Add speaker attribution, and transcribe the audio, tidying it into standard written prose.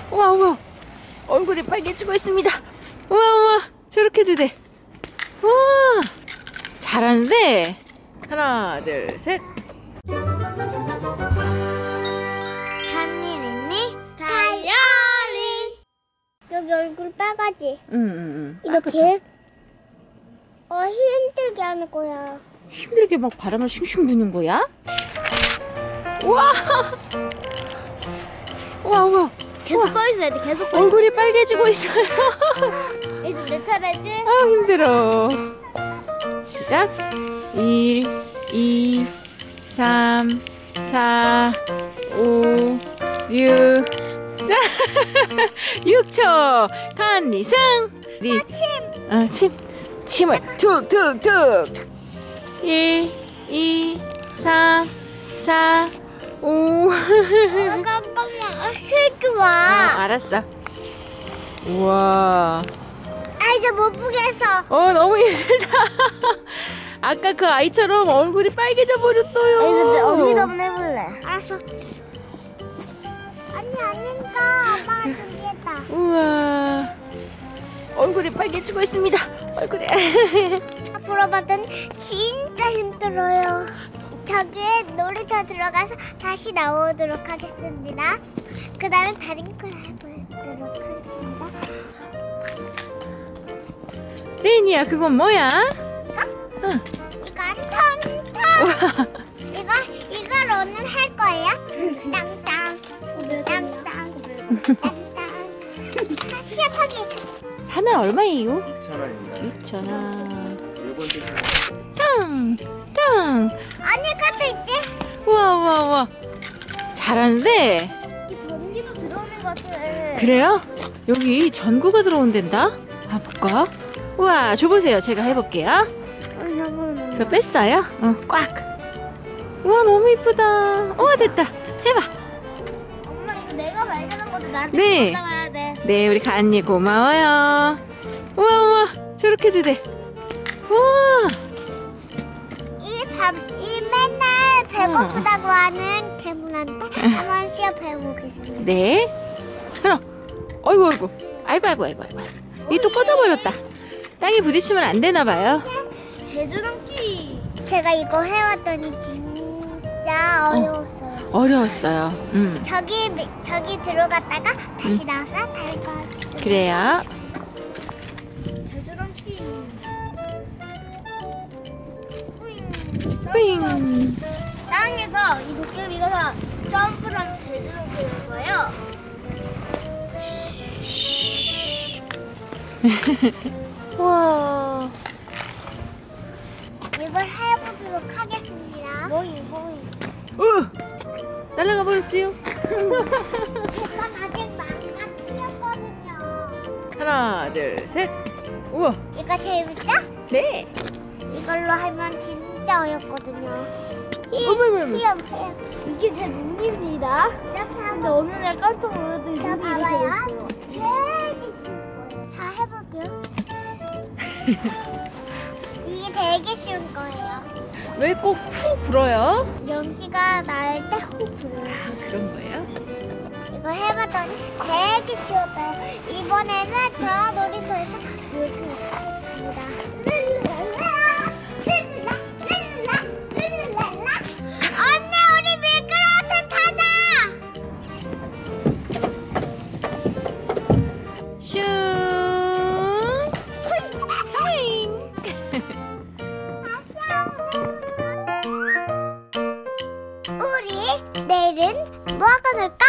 Speaker 1: 우와, 우와. 얼굴이 빨개지고 있습니다. 우와, 우와. 저렇게도 돼. 우와. 잘하는데. 하나, 둘, 셋.
Speaker 2: 한일이니 다이어리. 여기 얼굴 빨가지? 이렇게? 힘들게 하는 거야.
Speaker 1: 힘들게 막 바람을 슝슝 부는 거야? 우와! 우와, 우와.
Speaker 2: 계속 떠 있어야 돼. 계속 떠
Speaker 1: 얼굴이 빨개지고 있어요.
Speaker 2: 이제 내 차례지?
Speaker 1: 아우, 힘들어. 시작. 1, 2, 3, 4, 5, 6, 6초. 간니상. 침을 툭툭툭. 1, 2, 3, 4, 5.
Speaker 2: 깜깜이야. 슬기 와.
Speaker 1: 알았어. 우와.
Speaker 2: 이제 못 보겠어.
Speaker 1: 너무 힘들다. 아까 그 아이처럼 얼굴이 빨개져 버렸어요.
Speaker 2: 언니도 한번 해볼래. 알았어. 언니 아닌가? 엄마가 준비했다.
Speaker 1: 우와. 얼굴이 빨개지고 있습니다. 얼굴이.
Speaker 2: 앞으로 봤더니 진짜 힘들어요. 저기에 놀이터 들어가서 다시 나오도록 하겠습니다. 그 다음에 다른 걸 해보도록 하겠습니다.
Speaker 1: 레인이야, 그건 뭐야?
Speaker 2: 이건 턴턴. 이걸 오늘 할 거예요. 땅땅 땅땅 땅땅. 시합하기.
Speaker 1: 하나 얼마예요?
Speaker 3: 2,000원입니다.
Speaker 1: 2,000원.
Speaker 3: 요건 드시면
Speaker 1: 탕!
Speaker 2: 언니 것도 있지?
Speaker 1: 우와, 우와, 우와. 잘하는데?
Speaker 2: 이 전기도 들어오는 것 같아.
Speaker 1: 그래요? 여기 전구가 들어온댄다? 볼까? 우와, 줘보세요. 제가 해볼게요. 저 뺐어요? 꽉. 우와, 너무 이쁘다. 우와, 됐다. 해봐.
Speaker 2: 엄마 이거 내가 발견한 건데 나한테
Speaker 1: 네.
Speaker 2: 올라가야 돼.
Speaker 1: 네, 우리 가은이 고마워요. 우와, 우와. 저렇게도 돼. 우와.
Speaker 2: 이 맨날 배고프다고 하는 괴물한테 한번 시합해보겠습니다.
Speaker 1: 네. 그럼. 어이구. 아이고. 이게 또 꺼져버렸다. 땅에 부딪히면 안 되나봐요.
Speaker 2: 제주 넘기. 제가 이거 해왔더니 진짜 어려웠어요.
Speaker 1: 어려웠어요.
Speaker 2: 저기 들어갔다가 다시 나와서 다른 거 할게요.
Speaker 1: 그래요.
Speaker 2: 제주 넘기.
Speaker 1: 뿌잉.
Speaker 2: 땅에서 이 도깨비가 점프를 하면서 제주 넘기는 거예요.
Speaker 1: 우와.
Speaker 2: 이걸 해보도록 하겠습니다. 뭐이.
Speaker 1: 날아가 버렸어요.
Speaker 2: 제가 아직 망가뜨렸거든요.
Speaker 1: 하나, 둘, 셋. 우와.
Speaker 2: 이거 재밌죠?
Speaker 1: 네.
Speaker 2: 이걸로 하면 진짜 어렵거든요.
Speaker 1: 어머.
Speaker 2: 이게 제 눈입니다. 근데 어느 날 깜짝 놀랐더니 눈이 이렇게 됐어요. 되게 쉬울 거예요. 자, 해볼게요. 이게 되게 쉬운 거예요.
Speaker 1: 왜 꼭 후 불어요?
Speaker 2: 연기가 날 때 호 불어요.
Speaker 1: 그런 거예요?
Speaker 2: 이거 해봤더니 되게 쉬웠어요. 이번에는 저 놀이터에서 이렇게 하겠습니다. 언니, 우리 미끄러워서 타자!
Speaker 1: 슝. 하잉.
Speaker 2: 우리 내일은 뭐 하고 놀까?